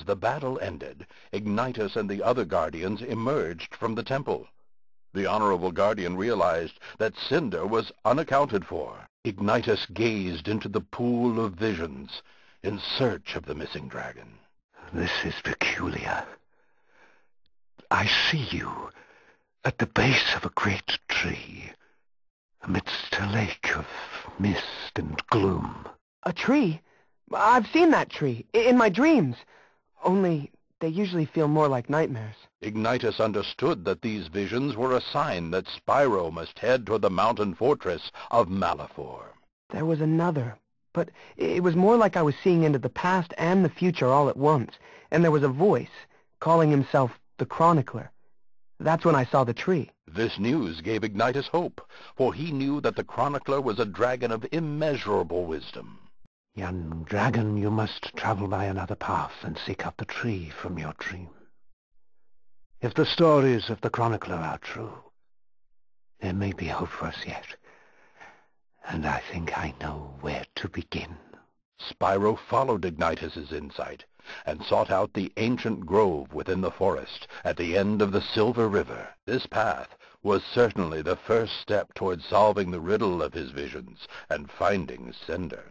the battle ended, Ignitus and the other Guardians emerged from the temple. The Honorable Guardian realized that Cinder was unaccounted for. Ignitus gazed into the pool of visions in search of the missing dragon. This is peculiar. I see you at the base of a great tree, amidst a lake of mist and gloom. A tree? I've seen that tree, in my dreams. Only, they usually feel more like nightmares. Ignitus understood that these visions were a sign that Spyro must head toward the mountain fortress of Malefor. There was another, but it was more like I was seeing into the past and the future all at once, and there was a voice, calling himself the Chronicler. That's when I saw the tree. This news gave Ignitus hope, for he knew that the Chronicler was a dragon of immeasurable wisdom. Young dragon, you must travel by another path and seek out the tree from your dream. If the stories of the Chronicler are true, there may be hope for us yet, and I think I know where to begin. Spyro followed Ignitus's insight and sought out the ancient grove within the forest at the end of the Silver River. This path was certainly the first step toward solving the riddle of his visions and finding Cinder.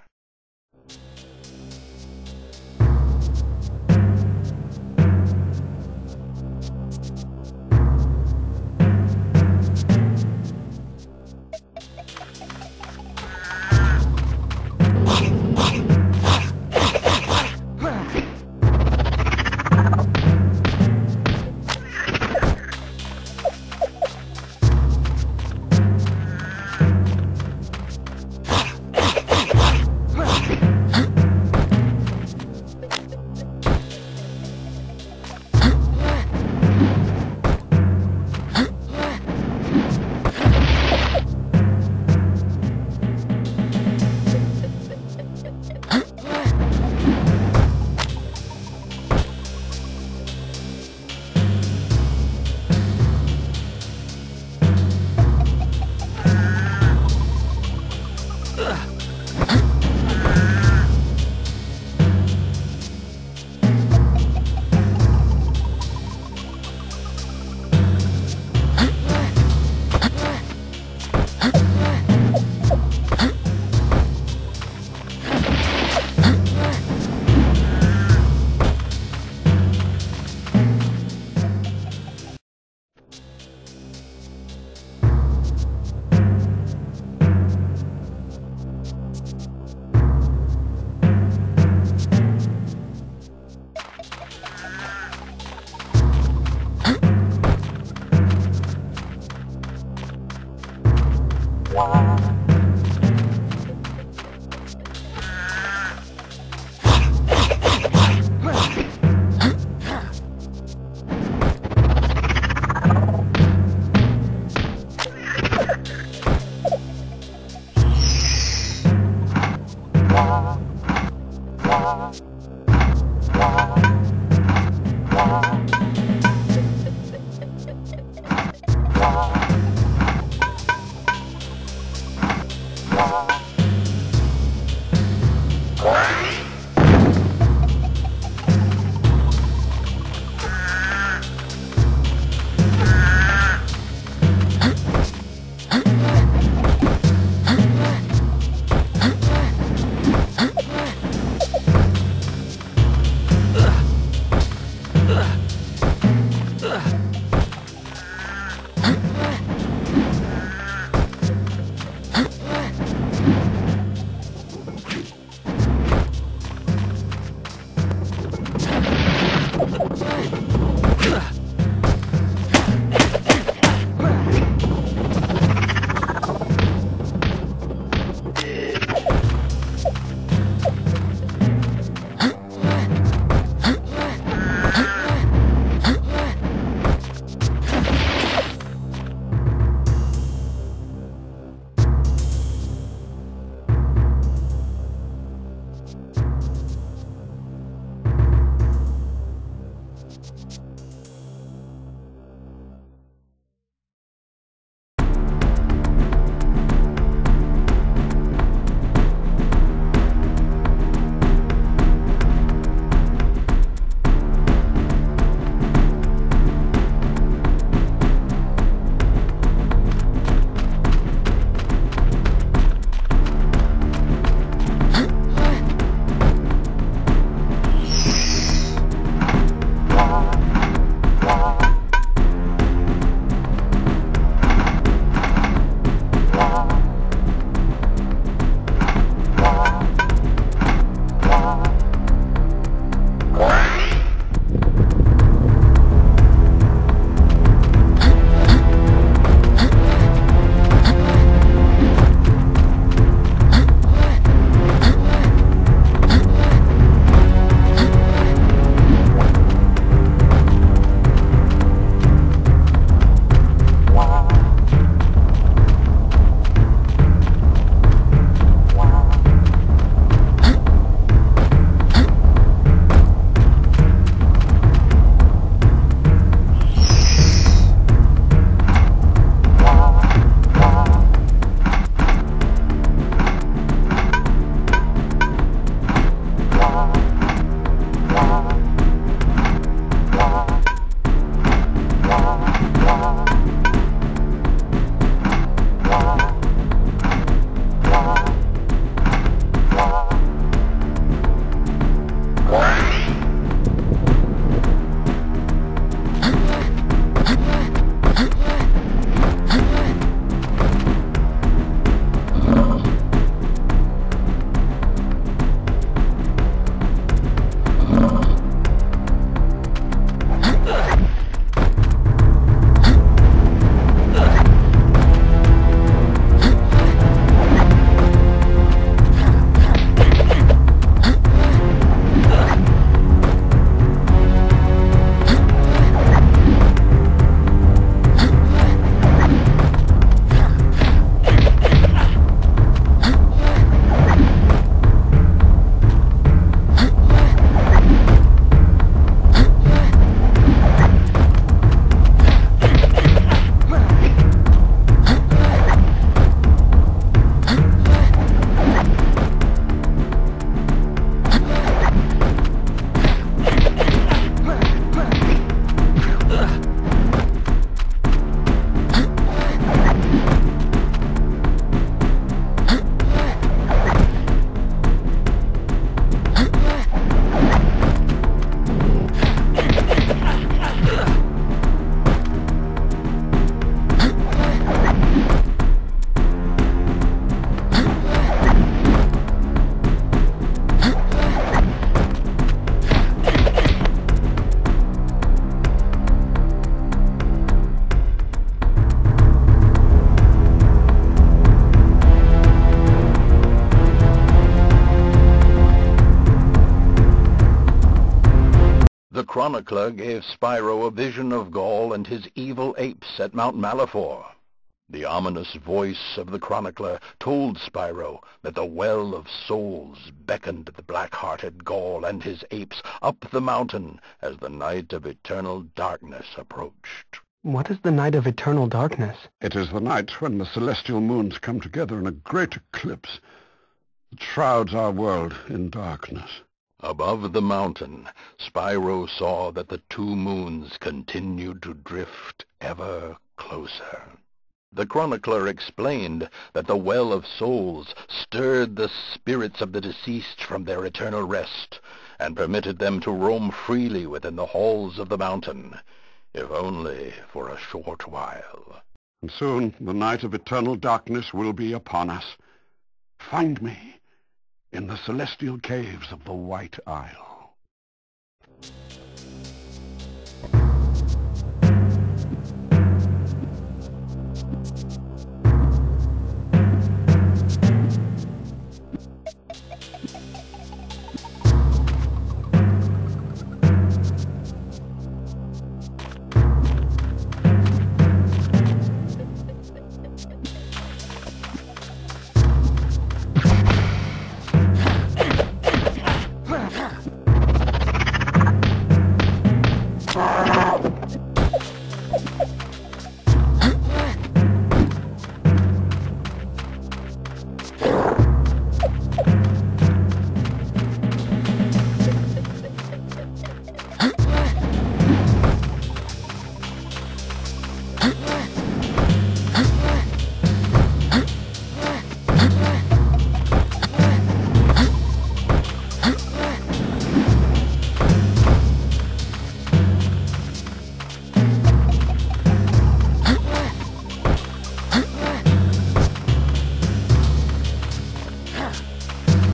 chronicler gave Spyro a vision of Gaul and his evil apes at Mount Malafor. The ominous voice of the chronicler told Spyro that the Well of Souls beckoned the black-hearted Gaul and his apes up the mountain as the night of eternal darkness approached. What is the night of eternal darkness? It is the night when the celestial moons come together in a great eclipse that shrouds our world in darkness. Above the mountain, Spyro saw that the two moons continued to drift ever closer. The chronicler explained that the Well of Souls stirred the spirits of the deceased from their eternal rest, and permitted them to roam freely within the halls of the mountain, if only for a short while. And soon the night of eternal darkness will be upon us. Find me in the celestial caves of the White Isle.